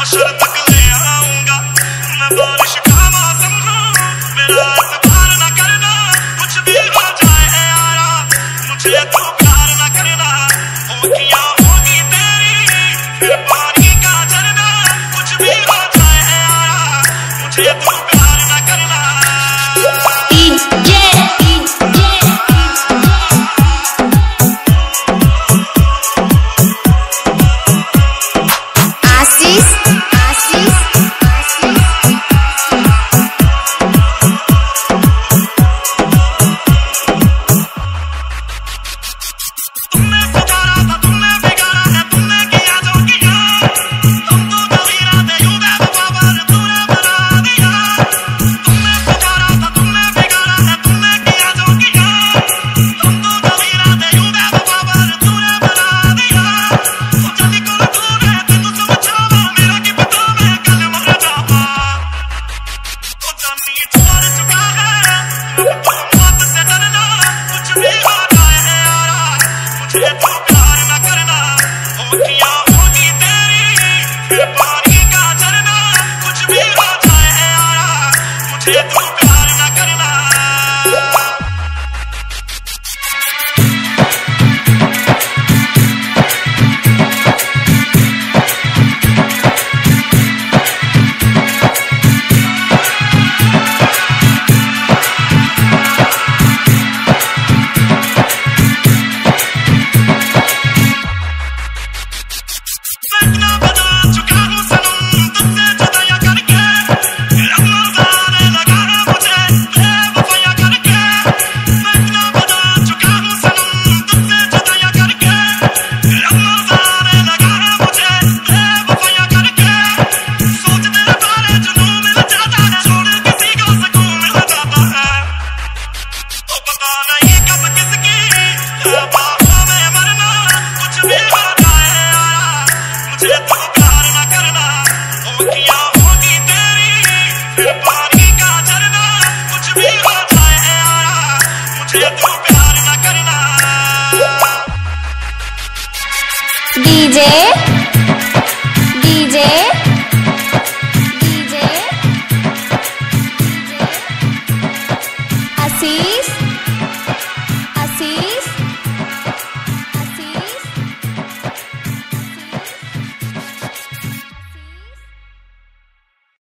हशर तक ले आऊंगा मैं बारिश का मौसम हूँ मेरा एतबार न करना कुछ भी हो जाए यारा मुझे तू प्यार न करना होगियां होगी तेरी फिर पानी का झरना कुछ भी हो जाए यारा मुझे तू प्यार न करना। DJ